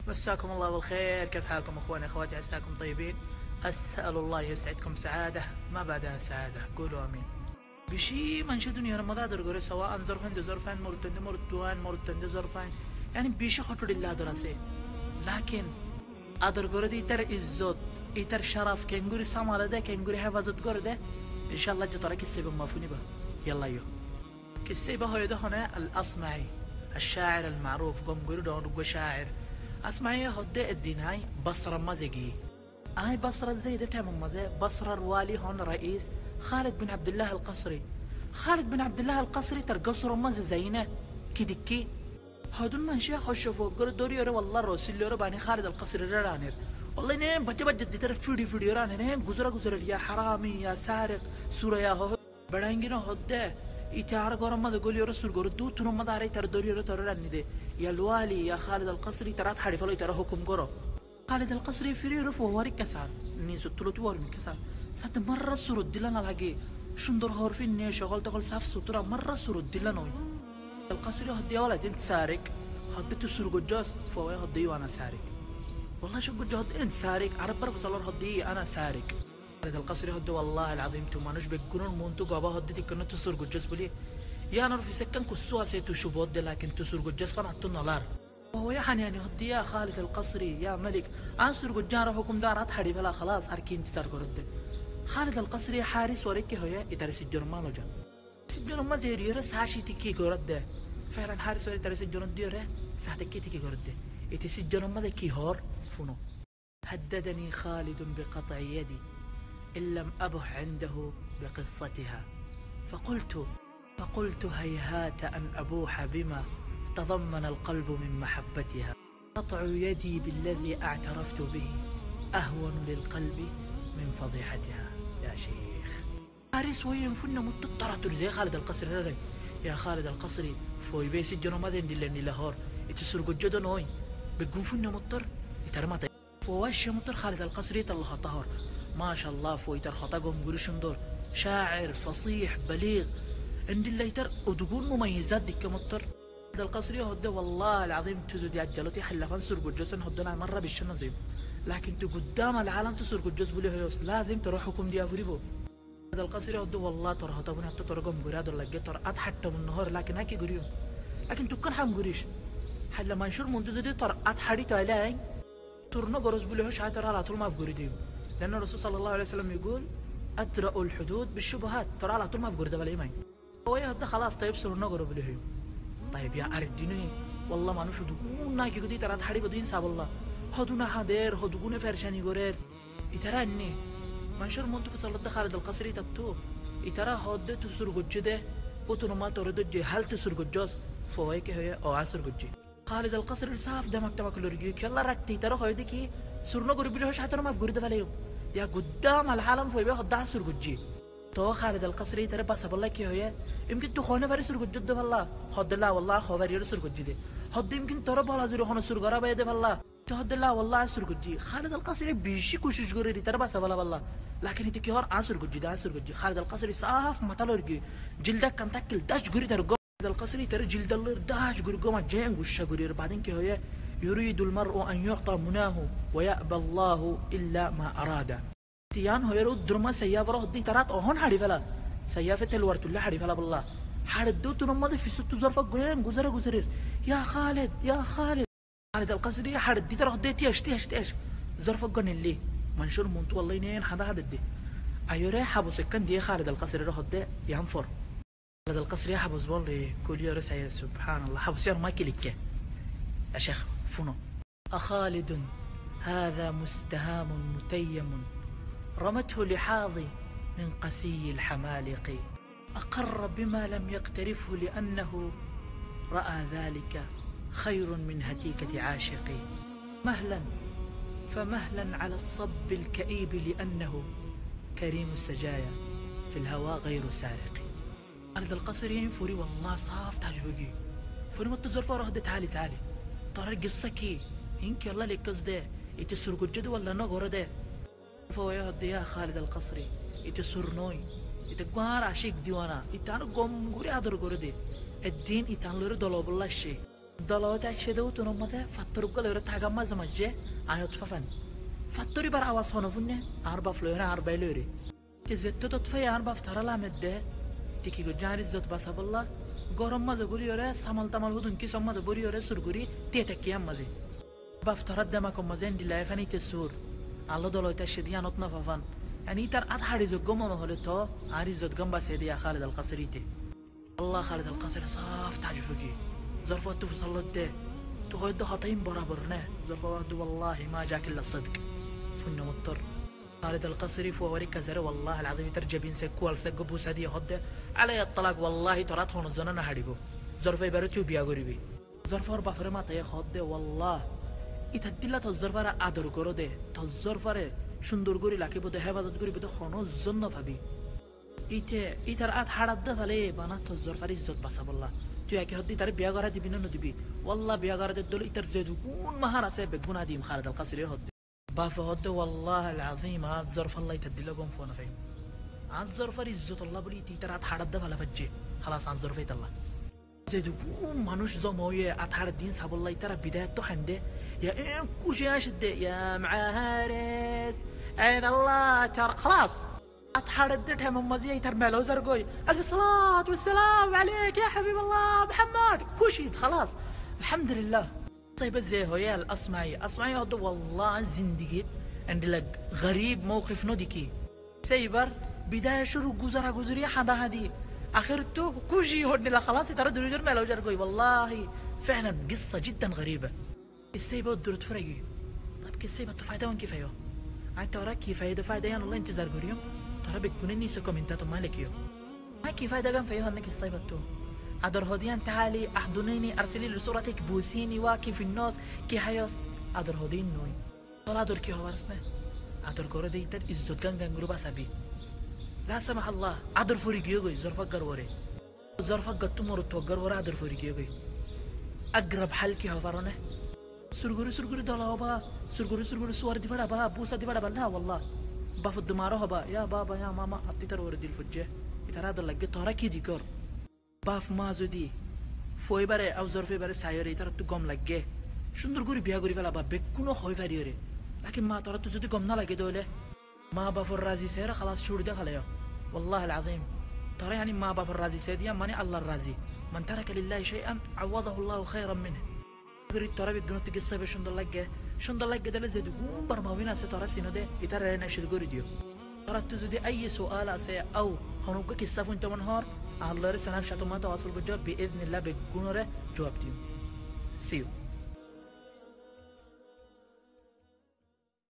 مساكم الله بالخير، كيف حالكم اخواني اخواتي؟ عساكم طيبين. اسال الله يسعدكم سعاده ما بعدها سعاده، قولوا امين. بشي منشد دنيا رمضان درغوري سواء زرفان زرفان مرتند زرفان يعني بيشي خطر الله دراسي، لكن ادرغوري دي تر عزت يتر شرف كنغوري ساماله ده كنغوري حفاظت غورده ان شاء الله جترى كسيب مافوني با يلا يو كسيب هو ده هنا الاصمعي الشاعر المعروف قم قولوا شاعر أسمعي هدى الدين هاي بصرة مزجي هاي بصرة زي ده تمام مزه بصرة الوالي هون رئيس خالد بن عبد الله القصري. خالد بن عبد الله القصري ترقصر مزه زينة كدكي هادون من شيخ خشفوا قر دوري يرى والله رسول يرى باني خالد القصري رانر والله نين بجد ترى فيديو رانر نين جزرة يا حرامي يا سارق سورة يا هو بدانجينا هدى إتعار قرم ماذا قول يا رسول قول دو تنو ماذا علي ترى دوري يرى ترى رانده يا الوالي يا خالد القصري ترى تحرف الله ترى حكم قرم خالد القصري فري رفو واري كسر نين ستلو توار من كسر سات مرة سرود دلنا الحقي شندر هورفين نية شغل تقول ساف سترة مرة سرود دلنا القصري هدي ولا انت سارق هدي تسرق الجاس فوي هدي وانا سارق والله شو قد هدي انت سارق عرب برب صلى هدي انا سارق خالد القصري هدي والله العظيم تو مانوش بيقولون مونتو قابا هدي تكنا تسرق الجاس بلي يا نور في سكن كسوها سيتو شبود لكن تسرق الجاس فنحطو النار وهو يعني هدي يا خالد القصري يا ملك انسرق الجار حكم دار اتحري فلا خلاص اركين تسرق رد خالد القصري حارس وريكي هويا يترس الجرمان جا سجون ما زي يرس هاشي تكي غرد فعلا حارس وري ترس الجرمان ديره ساتكي تكي غرد يتسجون ما ذكي هور فنو هددني خالد بقطع يدي إن لم أبح عنده بقصتها فقلت هيهات أن أبوح بما تضمن القلب من محبتها قطع يدي بالذي اعترفت به أهون للقلب من فضيحتها يا شيخ حارس وين فن متطرة زي خالد القصري يا خالد القصري فوي بيس الجنو ماذا ندلني لاهور يتسرق الجدن وين بيقون فن مضطر يترمى فواش مضطر خالد القصري تلخ طهر ما شاء الله فوي ترخطقهم قرشن دور شاعر فصيح بليغ عند اللي يتر ودقون مميزات ديك مضطر خالد القصري هدى والله العظيم تزودي عجلتي حلفان سرق الجسن هدنا مرة بالشنزيب لكن تو قدام العالم تسرق الجس بلي هيوس لازم تروح حكم دي افريبو هذا القصري هدى والله ترى هتبون حتى ترقم قراد ولا جتر حتى من النهار لكن هاكي قريم لكن تكون حام قريش حلا منشور منتو دي ترى حري تالاي ترنا قرص بلي هوش عتر على طول ما في قريديم لأن الرسول صلى الله عليه وسلم يقول أدرأ الحدود بالشبهات ترى على طول ما في قريده بالإيمان هو يهدى خلاص طيب سرنا قرب بلي هيو طيب يا أرديني والله ما نشو دقون ناكي قدي ترى حري بدين ساب الله هدونا حدير هدونا فرشاني غرير يتراني منشور منتو فصل خالد القصري تتو يترى هدى تسرق الجده وتنو ما تريد الجي هل تسرق الجوز فويك هي أو عسر الجي خالد القصري صاف دمك تمك لرجيك يلا رتي ترى هيدكي سرنا قرب لهوش حتى ما في قريد فاليوم يا قدام العالم فوي بياخد ده سرق الجي تو خالد القصري ترى بس بالله كي هي يمكن تخونه فري سرق الجد فالله خد الله والله خبر يرسرق الجي هد يمكن ترى بالله زيرو خونه سرق ربا يد فالله تهد الله والله سرق الجي خالد القصري بيشي كوشش قريري ترى بس بالله لكن يتكهر عسر الجي ده عسر الجي خالد القصري صاف مطلورجي جلدك كان تاكل داش قري ترى القصري ترى جلد الله داش قرقوم جين وش قرير بعدين كي هي يريد المرء أن يعطى مناه ويأبى الله إلا ما أراد تيان هو يرد درما سيافة راه دي ترات أهون حريفلا سيافة الورت الله حريفلا بالله حرد دو تنمضي في ست ظرفة قوين قزر يا خالد خالد القصري حرد دي تراه دي تيش ظرفة قن اللي منشور منتو والله نين حدا دي أيوري حبو سكن دي خالد القصري راه دي ينفر خالد القصري حبس والله كل يوم رسايا سبحان الله حبس يار ما كليك يا شيخ فنو أخالد هذا مستهام متيم رمته لحاظي من قسي الحمالق أقر بما لم يقترفه لأنه رأى ذلك خير من هتيكة عاشق مهلا فمهلا على الصب الكئيب لأنه كريم السجايا في الهوى غير سارق خالد القصري فوري والله صاف تعجبكي فوري ما تزرفه رهدة تعالي ترى قصكي إنك الله لك قصده يتسرق الجد ولا نغور ده فهو يهدي يا خالد القصري يتسر نوي يتقوار عشيق ديوانا يتانا قوم قوري هادر قور دي الدين يتان لور دولو بالله الشي ضلوتك شدوت ونمته فترق له رتها جمع زمجة عيط ففن فتري برا وصفنا فني 4 فلوري 4 لوري تزت تطفي 4 فترة لا مدة تيجي جاري زت بس بالله قرم ما زقولي يوري سمال تمال هدون كيس ما زبوري يوري سرقوري تيتكيام مذي بفترد دمكم مزين دلائي فني تسور الله ضلوتك شديا نطنا ففن يعني تر أضحى زوجهم ونهلته عاري زوج جنب سيدي خالد القصريتي الله خالد القصري صاف تعجبك ظرفته في صلته تغيد خطين برابرنا ظرفته والله ما جاك إلا الصدق فنه مضطر خالد القصري فهو وريك زر والله العظيم ترجبين سكوال سقبو سدي هده علي الطلاق والله تراتهم الزنانة هريبو ظرفه برتو بيا غريبي ظرف 4 فرما تيه هده والله ইতাদিল্লা তজরফারা আদর করো দে তজরফারে সুন্দর করে লাকি বদে হেফাজত করে বদে খনো জন্য ভাবি ইতার আত হাড়াত দে ফেলে বানা তজরফার ইজ্জত বাসা বললা তুই একে হদ্দি তার বিয়া করা দিবি না দিবি ওয়াল্লাহ বিয়া করা দল ইতার জেদু কোন মাহার আছে বেগুনা দিম খালিদ আল কাসরি হদ্দি বাফা হদ্দে والله العظيم আজ জরফ আল্লাহ ইতাদিল্লা গম ফোন ফাইম আজ জরফার ইজ্জত আল্লাহ বলি ইতার আত হাড়াত দে ফেলা ফজ্জে خلاص আজ জরফ ইতাল্লাহ زيدو مانوش زموية أتحر الدين صاحب الله ترى بداية عنده يا إيه كوش يا شد يا معارس عين الله ترى خلاص أتحر الدين من مزية ترملو زرقوي ألف صلاة والسلام عليك يا حبيب الله محمد كوشيد خلاص الحمد لله طيب زي هو يا الأسمعي هذا والله زندقيت عند لك غريب موقف نوديكي سيبر بداية شروع جزرية حدا هدي آخرته كوشي هون لا خلاص ترى دروجر ما لو جرقوي والله فعلا قصة جدا غريبة السيبة والدرت فرقي طيب كالسيبة تفايدة وان كيف ايوه عاد ترى كيفايدة فايدة يعني الله انتظار قريم ترى بتكون الناس كومنتاتو مالك يو ما كيفايدة قام فيها انك السيبة تو أدر هوديان تعالي أحضنيني أرسلي لي صورتك بوسيني واكي في الناس كي حيوس أدر هودين نوي طلع دور كي هو ورسنا أدر قرى ديتر إزود كان قروبا سبي لا سمح الله عدر فوريجيوغي ظرفك قروري ظرفك قد تمر توقروري عدر فوريجيوغي أقرب حلكي هفرونه سرغوري دولها با سرغوري سوار دي فدا با بوسا دي فدا لا والله بفض دماره با يا بابا يا ماما أتيتر وردي الفجة يتراد لك تهركي ديكور باف مازو دي فوي بري أو ظرفي بري سايري ترى تقوم لك شندرغوري بياغوري فلا با بكونو خوي فريوري لكن ما ترى تزودي قمنا لك دوله ما بافر رازي سيرة خلاص شور دخل يا والله العظيم ترى يعني ما بافر رازي سيديا ماني الله الرازي من ترك لله شيئا عوضه الله خيرا منه قريت ترى بتقولوا تقصي بشندلقة ده لزد قوم برماوينا سترى سينو ده يترى لنا شد قريديو ترى تزودي أي سؤال أسي أو هنوقك السافون تمنهار الله رسنا بشاتو ما تواصل بالجواب بإذن الله بقولنا جواب ديو see you